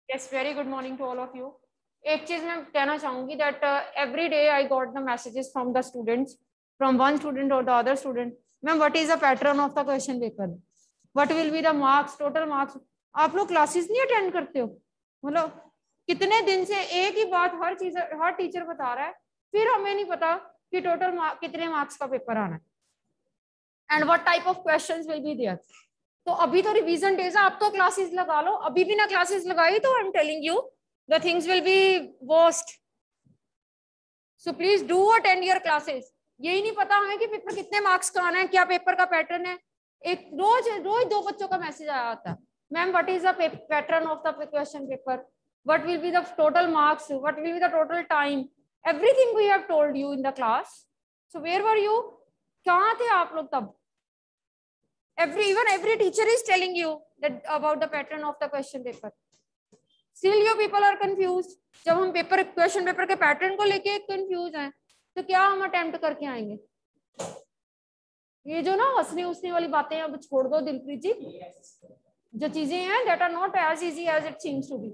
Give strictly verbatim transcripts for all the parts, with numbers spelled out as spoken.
Yes, very good morning to all of you. एक चीज मैं कहना चाहूंगी that uh, every day I got the messages from the students, from one student or the other student. Ma'am, what is the pattern of the question paper? What will be the marks, total marks? आप लोग classes नहीं attend करते हो? मतलब कितने दिन से एक ही बात हर चीज हर टीचर बता रहा है, फिर हमें नहीं पता कि टोटल मार्क कितने मार्क्स का पेपर आना है and what type of questions will be there. तो अभी तो रिवीजन डेज है, आप तो क्लासेस लगा लो. अभी भी ना क्लासेस लगाई तो I am telling you the things will be worst. So please do attend your classes. यही नहीं पता हमें कि पेपर कितने मार्क्स का आना है, क्या पेपर का पैटर्न है. एक रोज रोज दो बच्चों का मैसेज आया होता है, ma'am what is the pattern of the question paper, what will be the total marks, what will be the total time, everything we have told you in the class. So where were you? कहाँ थे आप लोग तब? Every even every teacher is telling you that about the pattern of the question paper. Still you people are confused. जब हम paper question paper के pattern को लेके कंफ्यूज हैं तो क्या हम अटेम्प्ट करके आएंगे? ये जो ना हंसने उछने वाली बातें अब छोड़ दो दिलप्रीत जी. जो चीजें हैं that are not as easy as it seems to be.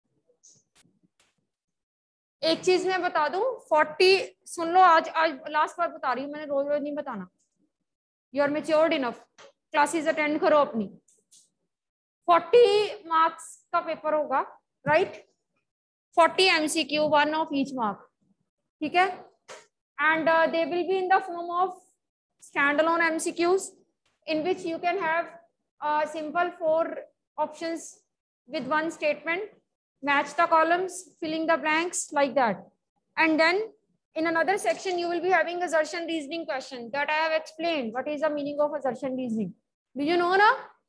एक चीज मैं बता दूं, चालीस सुन लो, आज आज लास्ट बार बता रही हूँ, मैंने रोज रोज नहीं बताना. You are matured enough. Classes attend करो अपनी. चालीस मार्क्स का पेपर होगा, राइट? चालीस MCQ, one of each mark, ठीक है? And they will be in the form of standalone MCQs in which you can have simple four options with one statement, match the columns, filling the blanks like that. And then in another section you will be having assertion reasoning question that I have explained. What is the meaning of assertion reasoning? Do you know ना?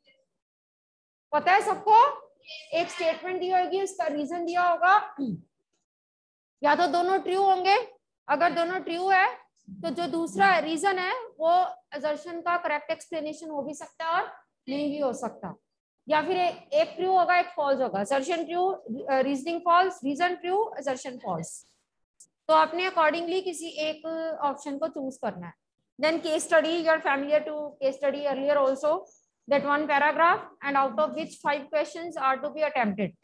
पता है सबको? एक statement दी होगी, उसका reason दिया होगा, या तो दोनों ट्रू होंगे. अगर दोनों ट्रू है तो जो दूसरा रीजन है वो assertion का करेक्ट एक्सप्लेनेशन हो भी सकता है और नहीं भी हो सकता, या फिर एक ट्रू होगा एक फॉल्स होगा. Assertion true, reasoning false, reason true, assertion false. तो आपने अकॉर्डिंगली किसी एक ऑप्शन को चूज करना है. Then case study, you are familiar to case study earlier also, that one paragraph and out of which five questions are to be attempted,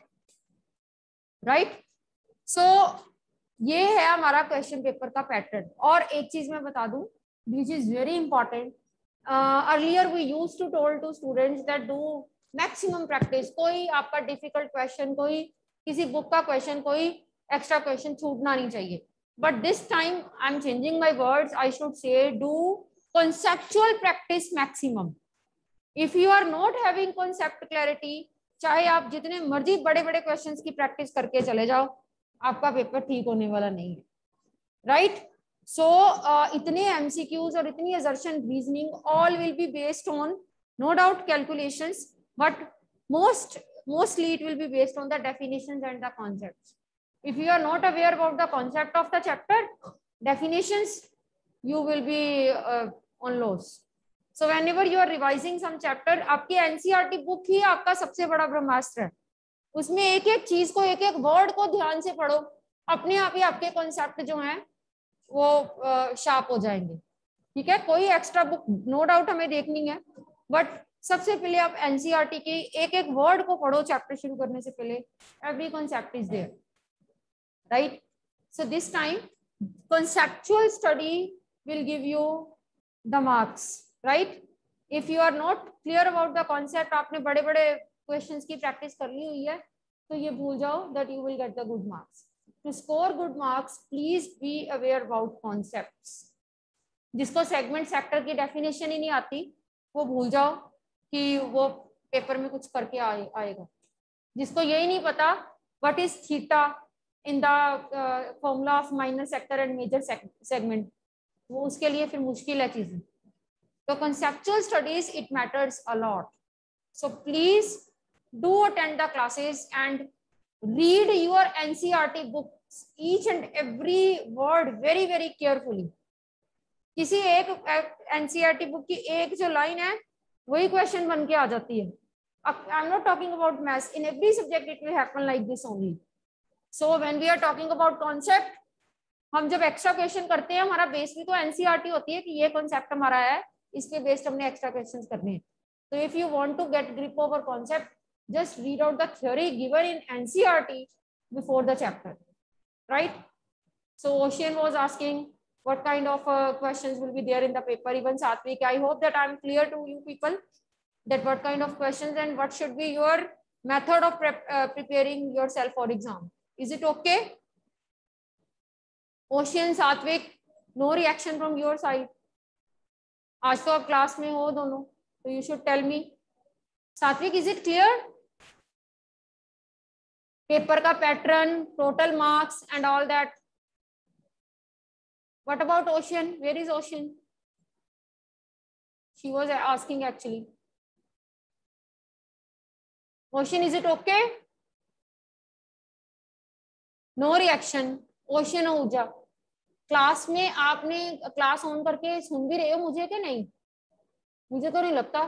right? So ये है हमारा क्वेश्चन पेपर का pattern. और एक चीज मैं बता दूं which is very important, earlier we used to told to students that do maximum practice. कोई आपका डिफिकल्ट क्वेश्चन, कोई किसी बुक का क्वेश्चन, कोई एक्स्ट्रा क्वेश्चन छूटना नहीं चाहिए. But this time I am changing my words. I should say do conceptual practice maximum. If you are not having concept clarity, चाहे आप जितने मर्जी बड़े बड़े क्वेश्चंस की प्रैक्टिस करके चले जाओ, आपका पेपर ठीक होने वाला नहीं है, राइट? सो इतने एमसीक्यूज और इतनी assertion reasoning all will be based on no doubt calculations, but most mostly it will be based on the definitions and the concepts. If you are not aware about the concept of the chapter, definitions, you will be uh, on loss. So whenever you are revising some chapter, आपकी NCERT book ही आपका सबसे बड़ा ब्रह्मास्त्र है. उसमें एक एक चीज को, एक एक वर्ड को ध्यान से पढ़ो, अपने आप ही आपके कॉन्सेप्ट जो हैं वो शार्प हो जाएंगे, ठीक है? कोई एक्स्ट्रा बुक नो डाउट हमें देखनी है, बट सबसे पहले आप एनसीईआरटी की एक एक वर्ड को पढ़ो चैप्टर शुरू करने से पहले. Every concept is there, right? So this time conceptual study will give you the marks, right? If you are not clear about the concept, आपने बड़े बड़े questions की practice कर ली हुई है तो ये भूल जाओ that you will get the good marks. To score good marks, please be aware about concepts. जिसको segment sector की definition ही नहीं आती वो भूल जाओ कि वो पेपर में कुछ करके आए, आएगा. जिसको यही नहीं पता what is theta in the uh, formula of minor sector and major segment, वो उसके लिए फिर मुश्किल है चीजें. तो conceptual studies it matters a lot. So please do attend the classes and read your N C E R T books, each and every word very very carefully. किसी एक N C E R T book की एक जो line है वही question बन के आ जाती है. I'm not talking about maths. In every subject it will happen like this only. So when we are talking about concept, हम जब एक्स्ट्रा क्वेश्चन करते हैं हमारा बेस भी तो एनसीईआरटी होती है कि ये कॉन्सेप्ट हमारा है, इसके बेस्ड हमने एक्स्ट्रा क्वेश्चंस करने हैं. तो if you want to get grip over concept, just read out the theory given in N C R T before the chapter, right? So Ocean was asking what kind of uh, questions will be there in the paper. Even Satvik, I hope that I'm clear to you people that what kind of questions and what should be your method of prep, uh, preparing yourself for exam. Is it okay? Ocean, Satvik, no reaction from your side. आज तो आप class में हो दोनों, तो you should tell me. Satvik, is it clear? Paper का pattern, total marks and all that. What about Ocean? Where is Ocean? She was asking actually. Ocean, is it okay? No reaction. Ocean Ahuja. Class में आपने class on करके सुन भी रहे हो मुझे कि नहीं? मुझे तो नहीं लगता.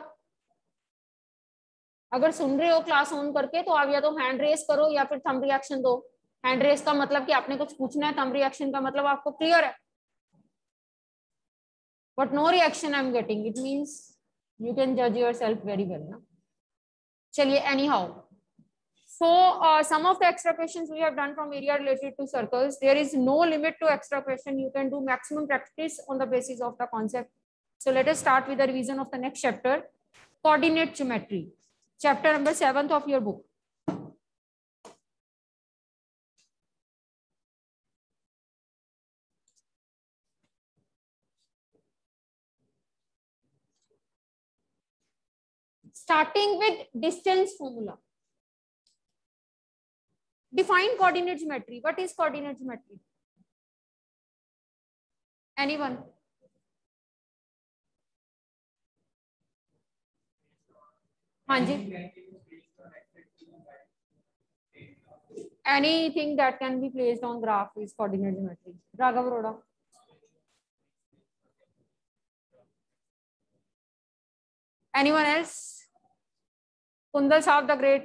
अगर सुन रहे हो क्लास ऑन करके तो आप या तो हैंड रेस करो या फिर थंब रिएक्शन दो. हैंड रेस का मतलब कि आपने कुछ पूछना है, थंब रिएक्शन का मतलब आपको क्लियर है. But no reaction I'm getting. It means you can judge yourself very well. Na? Chaliye, anyhow. So uh, some of the extra questions we have done from area related to circles. There is no limit to extra question. You can do maximum practice on the basis of the concept. So let us start with the revision of the next chapter, coordinate geometry. Chapter number seventh of your book. Starting with distance formula. Define coordinate geometry. What is coordinate geometry? Anyone? Hanji? Anything that can be placed on graph is coordinate geometry. Raghav Arora. Anyone else? Kundal Saab the Great?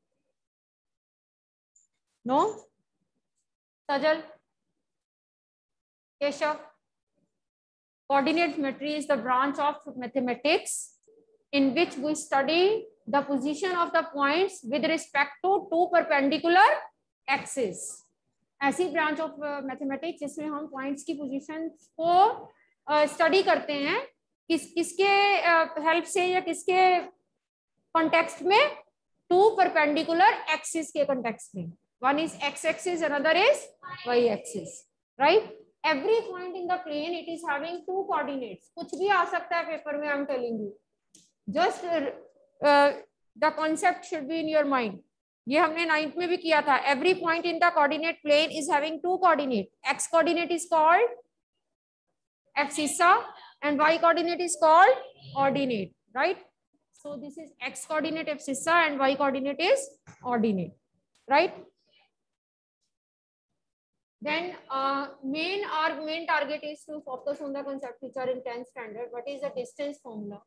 No? Sajal? Keshav? Coordinate geometry is the branch of mathematics in which we study the position of the points with respect to two perpendicular axes. ऐसी branch of mathematics जिसमें हम points की position को study uh, करते हैं किस किसके help uh, से या किसके कॉन्टेक्स्ट में, टू परपेंडिकुलर एक्सिस के कॉन्टेक्स्ट में. One is X axis, another is Y axis, right. Every point in the plane it is having two coordinates. कुछ भी आ सकता है पेपर में, I am telling you. Just the concept should be in your mind. ये हमने ninth में भी किया था. Every point in the coordinate plane is having two coordinate. X coordinate is called एक्सिसा and y coordinate is called ordinate, right? So this is x coordinate abscissa and y coordinate is ordinate, right? Then uh, main our main target is to focus on the concepts which are in tenth standard. What is the distance formula?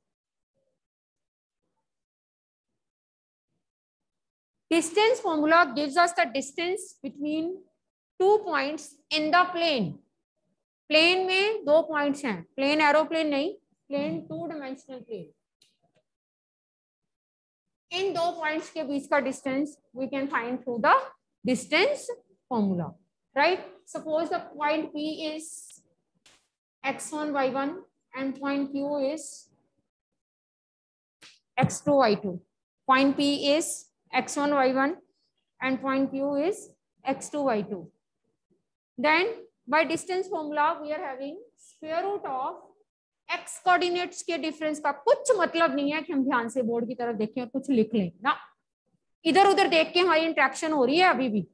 Distance formula gives us the distance between two points in the plane. Plane में दो points हैं, plane aeroplane नहीं, plane two dimensional plane. इन दो points के बीच का distance we can find through the distance formula, right. Suppose the point P is X one Y one and point Q is X two Y two. Point P is X one Y one and point Q is x two y two. Then by distance formula we are having square root of x coordinates के difference का कुछ मतलब नहीं है कि हम ध्यान से बोर्ड की तरफ देखें और कुछ लिख लें ना. इधर उधर देख के हमारी इंट्रैक्शन हो रही है अभी भी.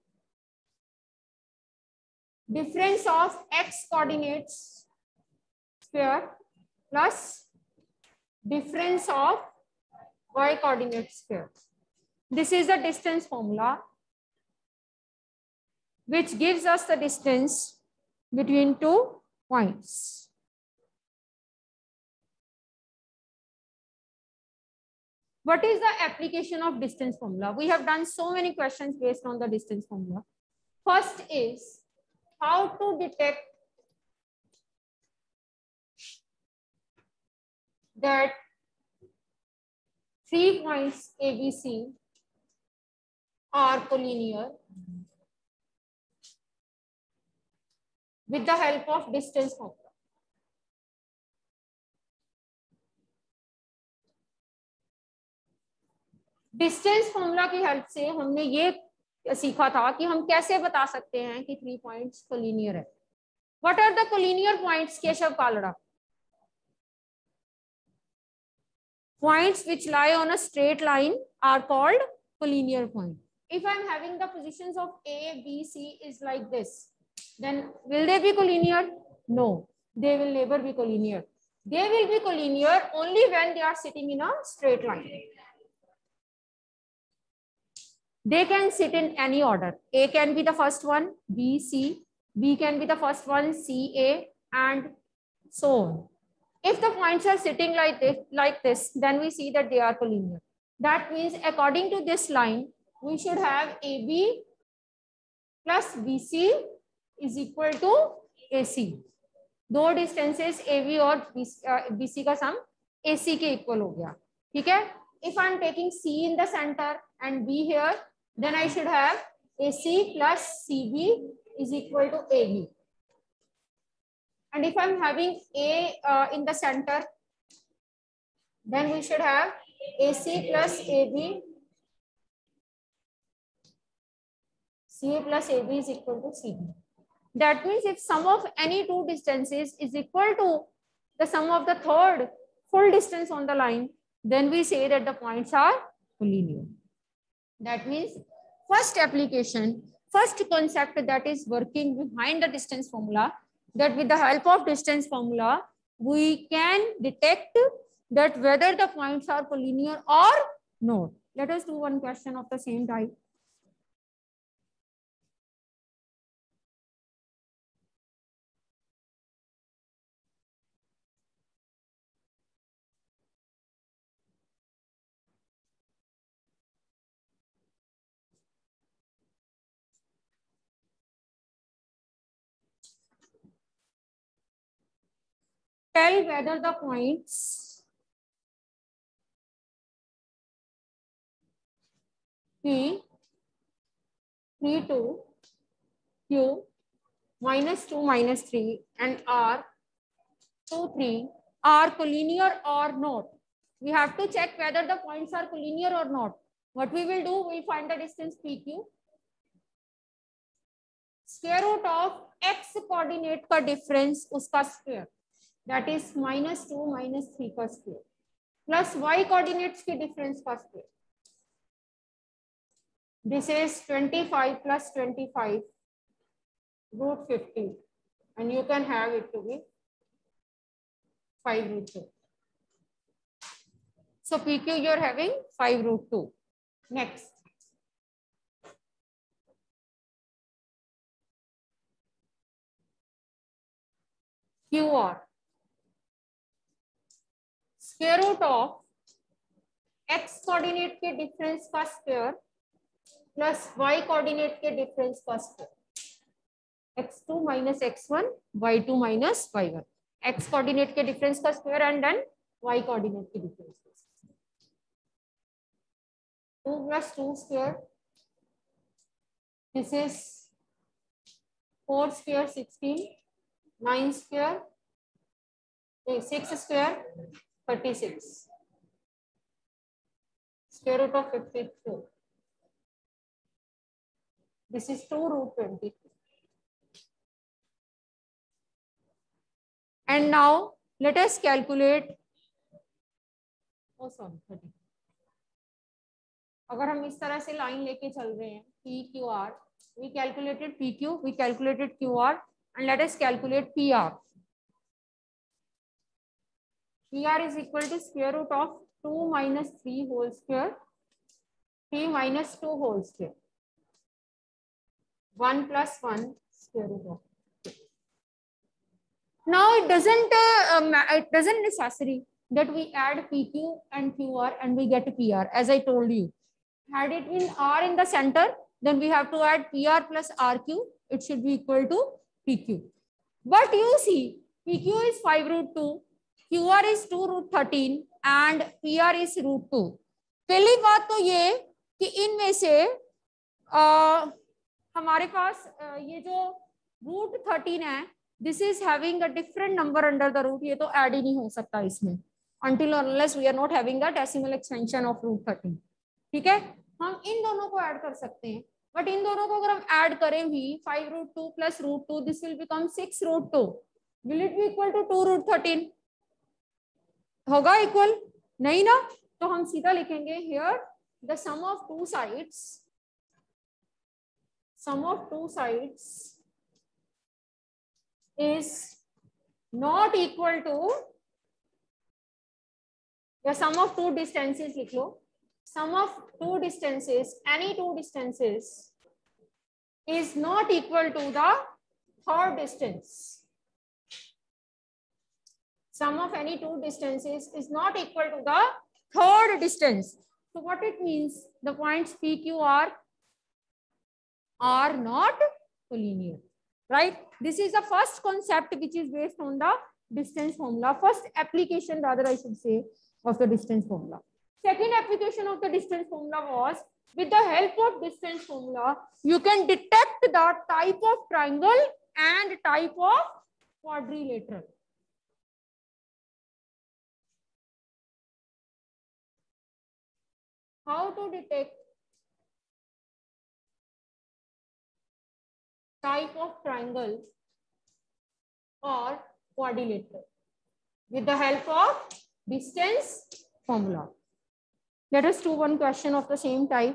Difference of x coordinates square plus difference of y coordinate square. This is the distance formula which gives us the distance between two points. What is the application of distance formula? We have done so many questions based on the distance formula. First is how to detect that three points A B C are collinear with the help of distance formula. Distance formula की help से हमने ये सीखा था कि हम कैसे बता सकते हैं कि थ्री पॉइंट्स कोलिनियर है. What are the collinear points Keshav Kalra? Points which lie on a straight line are called collinear point. If I am having the positions of A, B, C is like this, then will they be collinear? No, they will never be collinear. They will be collinear only when they are sitting in a straight line. They can sit in any order. A can be the first one, B, C, B can be the first one, C, A, and so on. If the points are sitting like this, like this, then we see that they are collinear. That means according to this line, we should have A B plus B C is equal to A C. दो distances A B और B C का sum A C के equal हो गया. ठीक है? If I am taking C in the center and B here, then I should have A C plus C B is equal to A B. And if I'm having A uh, in the center, then we should have A C plus A B. C A plus A B is equal to C B. That means if sum of any two distances is equal to the sum of the third full distance on the line, then we say that the points are collinear. That means first application, first concept that is working behind the distance formula, that with the help of distance formula, we can detect that whether the points are collinear or not. Let us do one question of the same type. Tell whether the points P, three, two, Q, minus two, minus three, and R, two, three, are collinear or not. We have to check whether the points are collinear or not. What we will do, we find the distance P Q. Square root of x coordinate का difference उसका square. That is minus two minus three का square plus y coordinates की difference का square. This is twenty-five plus twenty-five root fifty, and you can have it to be five root two. So P Q you are having five root two. Next. Q R. Square root of x coordinate के difference का square plus y coordinate के difference का square. x two minus x one, y two minus y one. X coordinate के difference का square and then y coordinate के difference का square. two plus two square. This is four square sixteen. nine square. six square. thirty-six. Square root of fifty-two. This is two root twenty. And now let us calculate. Oh, sorry, thirty. अगर हम इस तरह से line लेके चल रहे हैं P Q R, we calculated P Q, we calculated Q R, and let us calculate P R. P R is equal to square root of two minus three whole square, three minus two whole square, one plus one square root of. Now it doesn't uh, um, it doesn't necessary that we add P Q and Q R and we get P R. As I told you, had it been R in the center, then we have to add P R plus R Q. It should be equal to P Q. But you see, P Q is five root two. Q R is two root thirteen and P R is root two. पहली बात तो ये कि इनमें से uh, हमारे पास uh, ये जो रूट थर्टीन है, this is having a different number under the root, ये तो ऐड ही नहीं हो सकता इसमें until unless we are not having the decimal extension of root thirteen. ठीक है, हम इन दोनों को ऐड कर सकते हैं, बट इन दोनों को अगर हम ऐड करें भी five root two plus root two, this will become six root two. Will it be equal to two root thirteen? होगा इक्वल? नहीं ना, तो हम सीधा लिखेंगे here the sum of two sides, sum of two sides is not equal to, या sum of two distances लिख लो, sum of two distances, any two distances is not equal to the third distance. Sum of any two distances is not equal to the third distance. So what it means, the points P Q R are not collinear. Right? This is the first concept which is based on the distance formula. First application, rather I should say, of the distance formula. Second application of the distance formula was, with the help of distance formula, you can detect the type of triangle and type of quadrilateral. How to detect type of triangle or quadrilateral? With the help of distance formula. Let us do one question of the same type.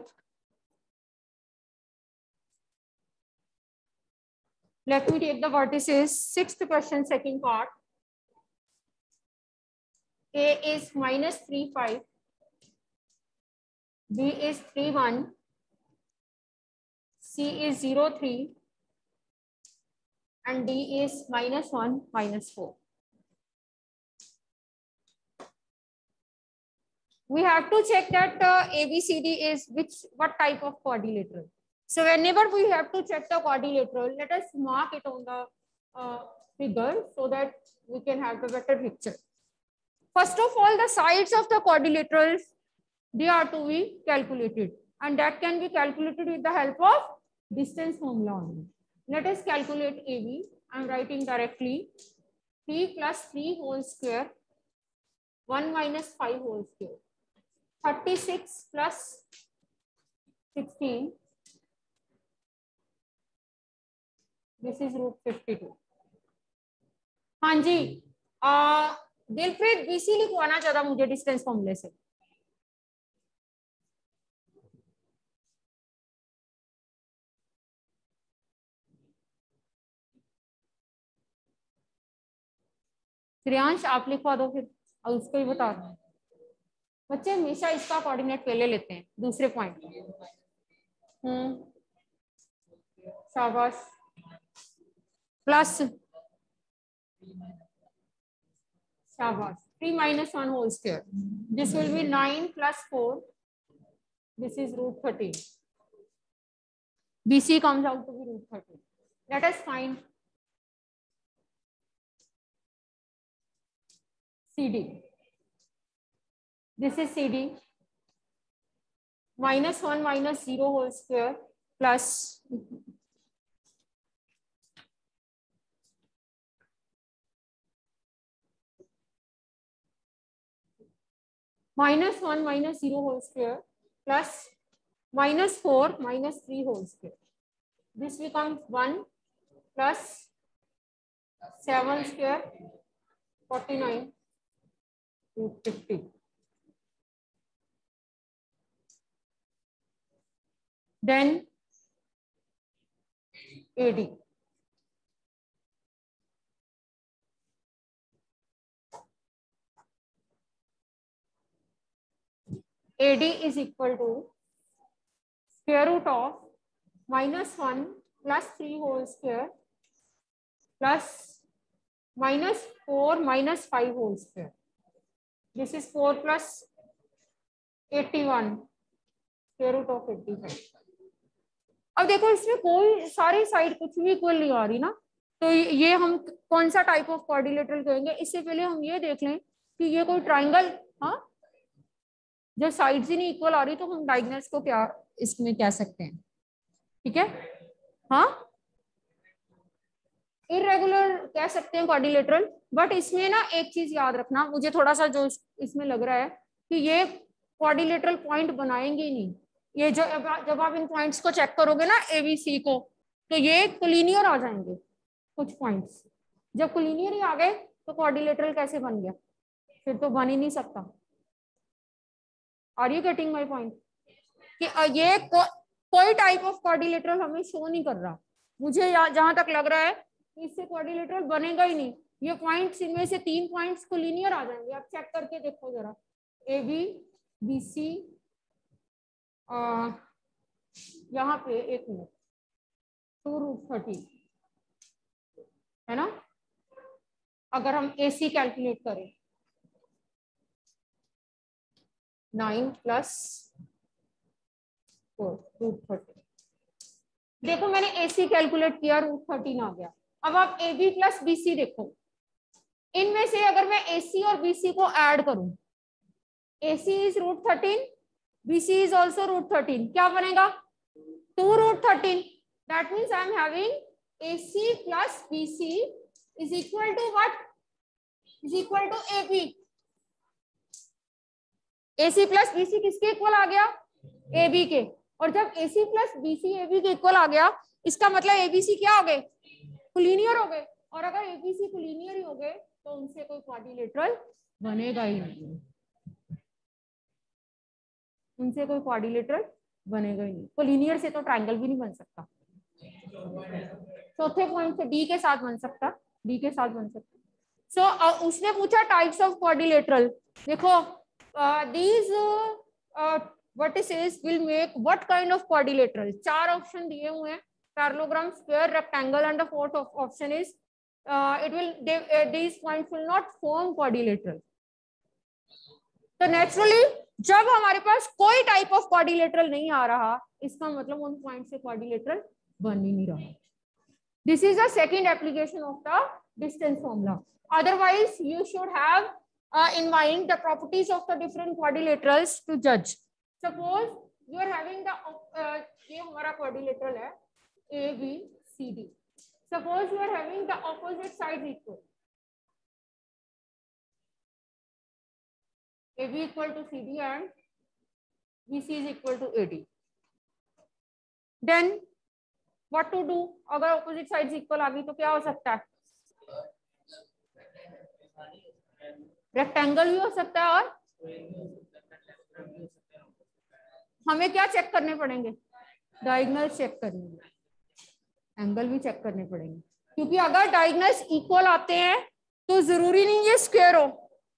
Let me take the vertices. Sixth question, second part. A is minus three, five. B is three, one. C is zero, three. And D is minus one, minus four. We have to check that uh, A B C D is which, what type of quadrilateral. So whenever we have to check the quadrilateral, let us mark it on the uh, figure so that we can have the better picture. First of all, the sides of the quadrilaterals, they are to be calculated, and that can be calculated with the help of distance formula only. Let us calculate A B. I am writing directly three plus three whole square, one minus five whole square, thirty-six plus sixteen. This is root fifty-two. हाँ जी, Dilpreet BC लिखवाना चाहता मुझे distance फॉर्मूले से. श्रेयांश आप लिखवा दो फिर, और उसको ही बता दो. बच्चे हमेशा इसका कोऑर्डिनेट पहले लेते हैं दूसरे पॉइंट. हम्म शाबाश. प्लस शाबाश three minus one whole square. This will be nine plus four. This is root thirteen. B C comes out to be root thirteen. Let us find C D. This is C D. Minus one minus zero whole square plus minus one minus zero whole square plus minus four minus three whole square. This becomes one plus seven square, forty-nine, root fifty. Then A D. A D is equal to square root of minus one plus three whole square plus minus four minus five whole square. This is four plus eighty-one, square root of eighty-five. अब देखो इसमें कोई सारी side कुछ भी equal नहीं आ रही ना, तो ये हम कौन सा टाइप ऑफ क्वाड्रिलेटरल कहेंगे. इससे पहले हम ये देख लें कि ये कोई ट्राइंगल, हाँ जब साइड्स ही नहीं इक्वल आ रही तो हम डायगोनल्स को क्या इसमें कह सकते हैं. ठीक है, हाँ इरेगुलर कह सकते हैं क्वाड्रिलेटरल, बट इसमें ना एक चीज याद रखना, मुझे थोड़ा सा जो इसमें लग रहा है कि ये क्वाड्रिलेटरल पॉइंट बनाएंगे ही नहीं। ये जो जब आप इन पॉइंट्स को चेक करोगे ना ए बी सी को, तो ये कोलिनियर आ जाएंगे कुछ पॉइंट्स। जब कोलिनियर ही आ गए तो क्वाड्रिलेटरल कैसे बन गया? फिर तो बन ही नहीं सकता। Are you getting my point? कि ये को, कोई टाइप ऑफ क्वाड्रिलेटरल हमें शो नहीं कर रहा। मुझे जहां तक लग रहा है कि इससे क्वाड्रिलेटरल बनेगा ही नहीं। ये पॉइंट्स, इनमें से तीन पॉइंट्स कोलिनियर आ जाएंगे। आप चेक करके देखो जरा, ए बी बी सी, यहाँ पे एक मिनट, टू रूट थर्टी है ना। अगर हम ए सी कैलकुलेट करें, nine plus four root thirty, देखो मैंने ए सी कैलकुलेट किया, रूट थर्टीन आ गया। अब आप A B plus B C देखो, इनमें से अगर मैं ए सी और बी सी को ऐड करूं, A C is root thirteen, B C is also root thirteen, क्या बनेगा? Two root thirteen. That means I am having A C plus B C is equal to what? Is equal to A B. A C plus B C किसके equal आ गया? A B के। और जब A C plus B C A B के equal आ गया, इसका मतलब ए बी सी क्या हो गए? कोलिनियर हो गए। और अगर ए बी सी कोलिनियर ही हो गए तो उनसे कोई क्वाड्रिलेटरल बनेगा ही नहीं, उनसे कोई क्वाड्रिलेटरल बनेगा ही नहीं। कोलिनियर से तो ट्रायंगल भी नहीं बन सकता। चौथे पॉइंट से डी के साथ बन सकता, डी के साथ बन सकता। सो so, uh, उसने पूछा टाइप्स ऑफ क्वाड्रिलेटरल। देखो these vertices will make what kind of quadrilateral. चार ऑप्शन दिए हुए हैं, parallelogram, square, rectangle and the fourth option is it will these points will not form quadrilateral. तो नेचुरली जब हमारे पास कोई टाइप ऑफ क्वाड्रिलेटरल नहीं आ रहा, इसका मतलब उन पॉइंट से क्वाड्रिलेटरल बन ही नहीं रहा। This is the second application of the distance formula. Otherwise, you should have uh, in mind the properties of the different quadrilaterals to judge. Suppose you are having the uh, ये हमारा quadrilateral है A B C D. Suppose you are having the opposite sides equal. A B equal to C D and B C is equal to A D. Then what to do? अगर opposite sides equal आ गई तो क्या हो सकता है? Rectangle भी हो सकता है, और हमें क्या चेक करने पड़ेंगे? डायगोनल चेक करने, एंगल भी चेक करने पड़ेंगे, क्योंकि अगर डायगोनल्स इक्वल आते हैं तो जरूरी नहीं है स्क्वायर हो।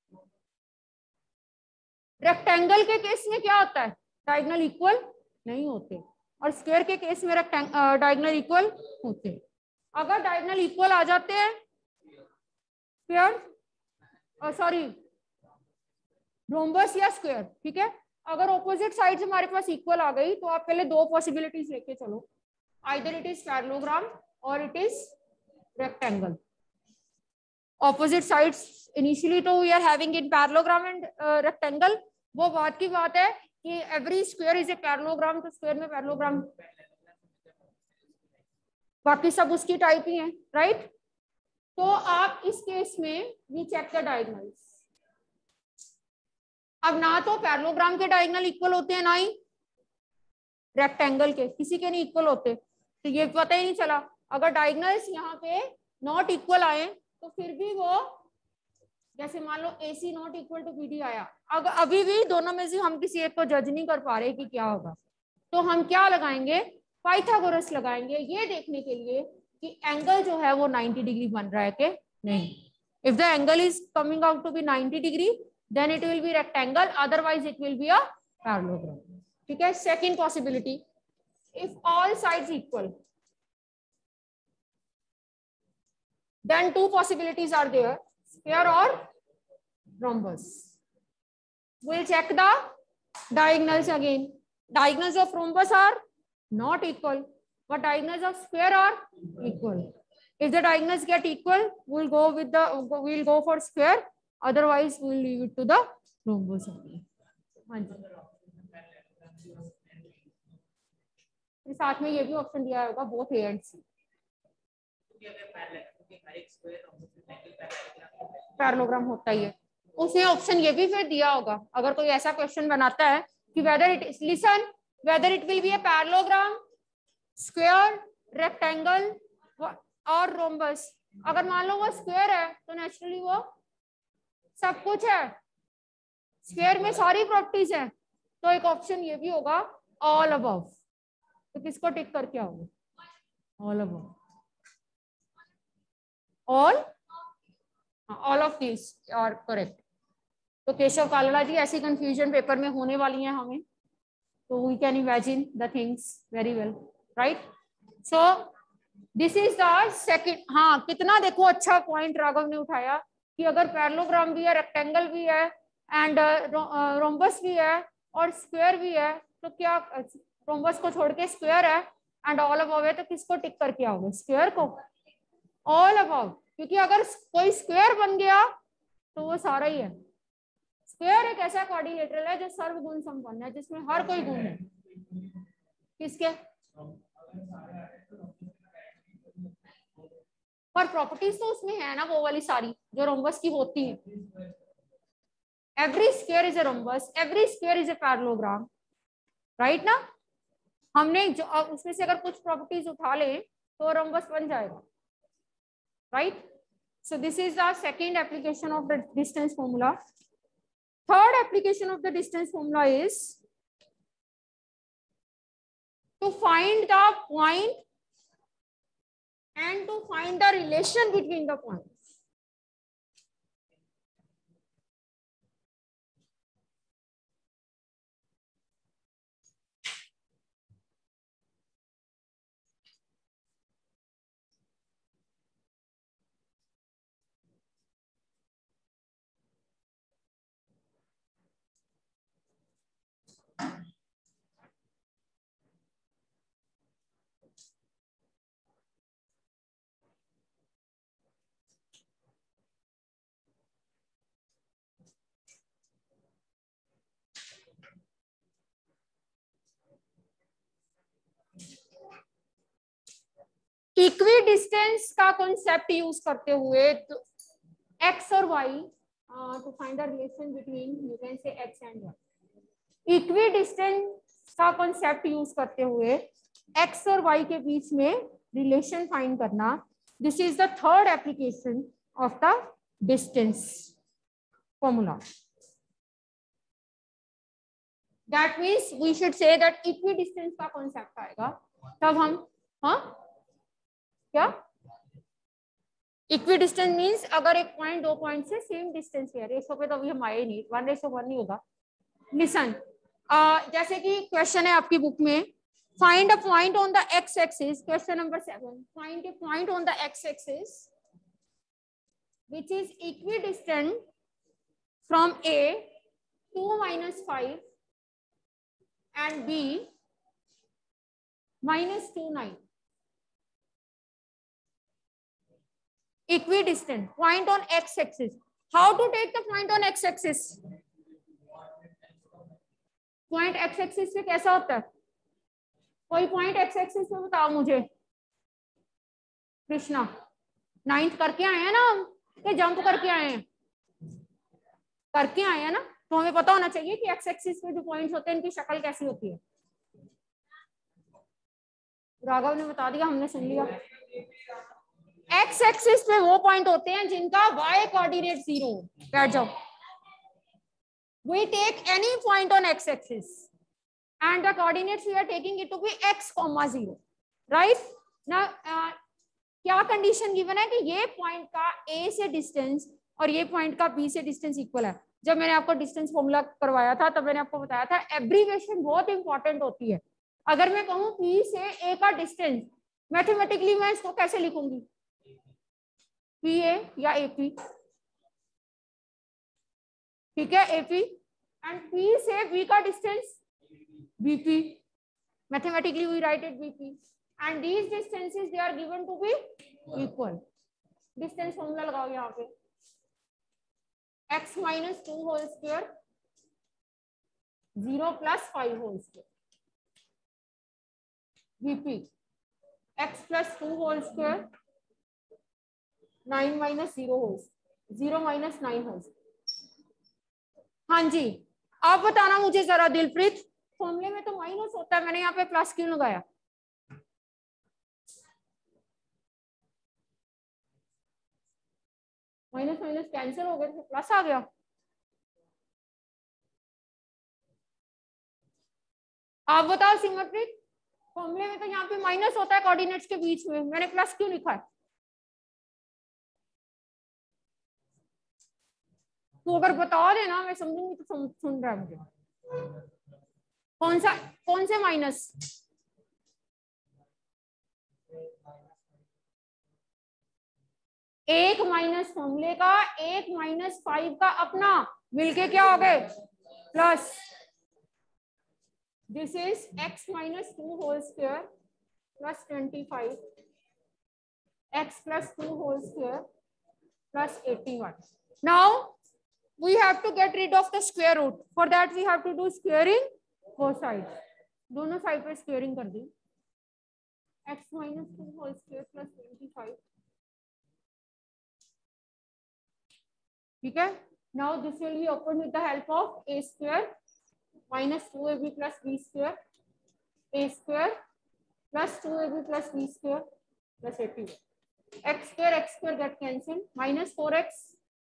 रेक्टेंगल के केस में क्या होता है? डायगोनल इक्वल नहीं होते, और स्क्वायर के केस में डायगोनल इक्वल होते। अगर डायगोनल इक्वल आ जाते हैं, स्क्वायर सॉरी रोम्बस या स्क्वायर, ठीक है। अगर ऑपोजिट साइड्स हमारे पास इक्वल आ गई तो आप पहले दो पॉसिबिलिटीज लेके चलो, आइदर इट इज पैरेललोग्राम और it is rectangle. Opposite sides initially तो we are having in parallelogram and rectangle. वो बात की बात है कि every square is a parallelogram, तो स्क्वायर में पैरेललोग्राम, बाकी सब उसकी टाइप ही है, राइट। तो आप इस केस में वी चेक द डायगोनल्स। अब ना तो पैरेललोग्राम के डायगोनल इक्वल होते हैं, ना ही रेक्टेंगल के, किसी के नहीं इक्वल होते, तो ये पता ही नहीं चला। अगर डायगोनल्स यहाँ पे नॉट इक्वल आए तो फिर भी वो, जैसे मान लो A C not equal to B D आया, अगर अभी भी दोनों में से हम किसी एक को जज नहीं कर पा रहे कि क्या होगा, तो हम क्या लगाएंगे? पाइथागोरस लगाएंगे, ये देखने के लिए कि एंगल जो है वो नाइंटी डिग्री बन रहा है कि नहीं। If the angle is coming out to be ninety degree, then it will be rectangle, otherwise it will be a parallelogram. ठीक है। Second possibility, if all sides equal, then two possibilities are there, square or rhombus. We'll check the diagonals again. Diagonals of rhombus are not equal, but diagonals of square are equal. If the diagonals get equal, we'll go with the we'll go for square. Otherwise, we will leave it to the rhombus only. साथ में ये भी option दिया होगा both A and C. Parallelogram होता ही है, उसने ऑप्शन ये भी फिर दिया होगा अगर कोई ऐसा क्वेश्चन बनाता है कि whether it listen whether it will be a parallelogram, square, rectangle और रोम्बस। अगर मान लो वो स्क्वायर है तो नेचुरली वो सब कुछ है, स्क्वायर में सारी प्रॉपर्टीज है, तो एक ऑप्शन ये भी होगा ऑल अबव। तो किसको टिक करके आओगे? All above, all all of this are correct. तो केशव कालड़ा जी, ऐसी कंफ्यूजन पेपर में होने वाली है हमें, तो we can imagine the things very well, right. So this is the second. हाँ, कितना देखो अच्छा पॉइंट राघव ने उठाया कि अगर पैरेललोग्राम भी है, रेक्टेंगल भी है एंड रोम्बस भी है और स्क्वायर भी है, तो क्या रोम्बस को छोड़ के स्क्वायर है एंड ऑल अबव है, तो किसको टिक करके आओगे? स्क्वायर को, ऑल अबव। क्योंकि अगर कोई स्क्वायर बन गया तो वो सारा ही है। स्क्वायर एक ऐसा क्वाड्रिलेटरल है जो सर्वगुण संपन्न है, जिसमें हर कोई गुण है। किसके? पर प्रॉपर्टीज तो उसमें है ना वो वाली सारी जो रोम्बस की होती है। Every square is a rhombus, every square is a parallelogram, right ना। हमने जो उसमें से अगर कुछ प्रॉपर्टीज उठा ले तो रोम्बस बन जाएगा, right. So this is the second application of the distance formula. Third application of the distance formula is to find the point and to find the relation between the points. Equidistance का concept use करते हुए तो X और Y to find the relation between, you can say X and Y. Equidistance का concept use करते हुए X और Y के बीच में रिलेशन फाइंड करना, this is the third application of the distance formula. That means we should say that equidistance का concept आएगा तब हम, हाँ क्या इक्वी डिस्टेंस मीन्स अगर एक पॉइंट दो पॉइंट से सेम डिस्टेंस है, रेशो पे तो अभी हम आए नहीं, वन रेशो वन नहीं होगा। लिसन, जैसे कि क्वेश्चन है आपकी बुक में, find a point on the X axis, question number seven, find a point on the X axis which is equidistant from A two minus five and B minus two nine. Equidistant point on x axis. How to take the point on x axis? Point x axis पे कैसा होता है? कोई point x axis पे बताओ मुझे। Krishna, ninth करके आए हैं ना हम, कि जंप करके आए हैं? करके आए हैं ना, तो हमें पता होना चाहिए कि एक्स एक्सिस पे जो पॉइंट्स होते हैं इनकी शक्ल कैसी होती है। राघव ने बता दिया, हमने सुन लिया। एक्स एक्सिस पे वो पॉइंट होते हैं जिनका वाई कोऑर्डिनेट जीरो। बैठ जाओ। We take any point on x axis and the coordinates we are taking it to be x comma zero, right? Now uh, क्या कंडीशन गिवन है कि ये पॉइंट का a से डिस्टेंस और ये पॉइंट का b से डिस्टेंस इक्वल है। जब मैंने आपको डिस्टेंस फॉर्मूला करवाया था तब मैंने आपको बताया था एब्रीविएशन बहुत इंपॉर्टेंट होती है। अगर मैं कहूँ p से a का डिस्टेंस, मैथमेटिकली मैं इसको कैसे लिखूंगी? pa या ap, ठीक है, ap एंड p से b का distance bp, mathematically we write it bp and these distances they are given to be equal. Distance formula लगाओ यहाँ पे, x minus two whole square zero plus five whole square. BP X plus two whole square nine minus zero whole zero minus nine whole. हाँ जी, आप बताना मुझे जरा दिलप्रीत, फॉर्मूले में तो माइनस होता है, मैंने यहाँ पे प्लस क्यों लगाया? माइनस माइनस कैंसिल हो गया तो प्लस आ गया। आप बताओ सिमरप्रीत, फॉर्मूले में तो यहाँ पे माइनस होता है कोऑर्डिनेट्स के बीच में, मैंने प्लस क्यों लिखा है? तो अगर बता देना मैं समझूंगी तो सुन, सुन रहा है मुझे। कौन सा, कौन से माइनस? एक माइनस फॉर्मूले का, एक माइनस फाइव का अपना, मिलके क्या हो गए? Plus. This is X minus two whole square plus twenty five, X plus two whole square plus eighty one. Now we have to get rid of the square root. For that we have to do squaring both sides. दोनों side पे squaring कर दी. x minus two whole square plus twenty five. ठीक है. Now this will be opened with the help of a square minus two A B plus b square, a square plus two A B plus b square plus eighty one. x square x square get cancelled. Minus four X.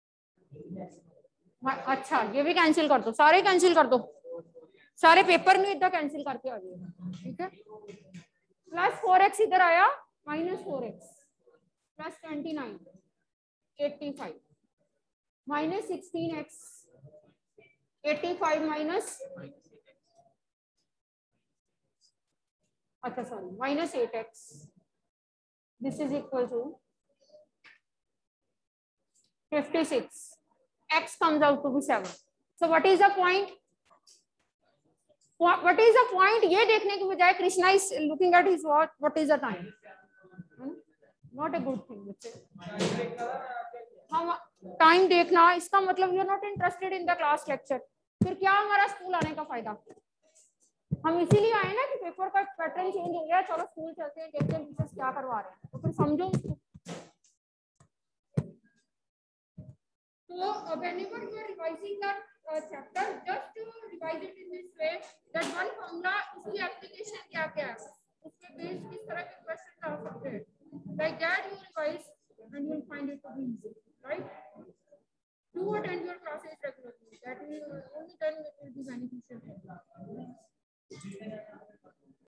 अच्छा ये भी cancel कर दो, सारे cancel कर दो, सारे paper में इतना कैंसिल करके आ जाइए. ठीक है. प्लस फोर एक्स इधर आया, minus four X plus twenty nine, eighty five minus sixteen X, eighty five minus, अच्छा sorry minus eight X. This is equal to fifty six. X comes out to be seven. So what is the point? What is the point? ये देखने के बजाय Krishna is looking at his watch. What is the time? Not a good thing. हम time देखना, इसका मतलब you are not interested in the class lecture. फिर क्या हमारा स्कूल आने का फायदा? हम इसीलिए आए ना कि पेपर का पैटर्न चेंज हो गया, चलो स्कूल चलते हैं, देखते हैं टीचर्स क्या करवा रहे हैं, तो फिर समझो उसको. So uh, whenever you are revising the uh, chapter, just to revise it in this way that one formula उसकी application क्या क्या है, उसके बेस किस तरह के क्वेश्चन आ सकते हैं. Like that you revise